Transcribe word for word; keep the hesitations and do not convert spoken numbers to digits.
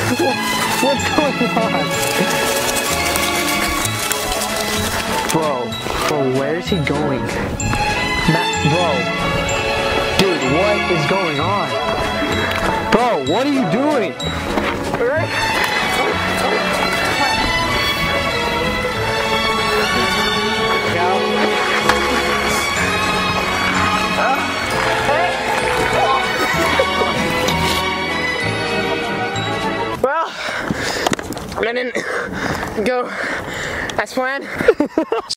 What's going on? Bro, bro, where is he going? Matt, bro. Dude, what is going on? Bro, what are you doing? Well, I didn't go as planned.